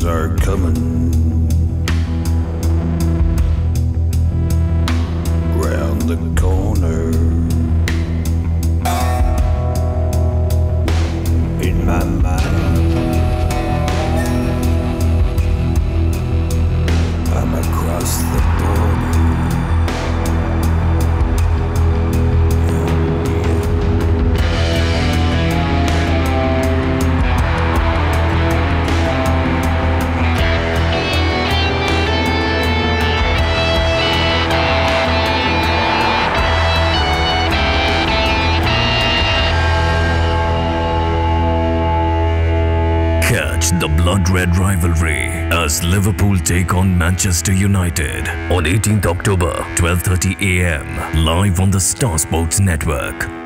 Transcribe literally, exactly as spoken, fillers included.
are coming round the corner. In my mind, I'm across the border. Catch the Blood Red Rivalry as Liverpool take on Manchester United on eighteenth October, twelve thirty a m live on the Star Sports Network.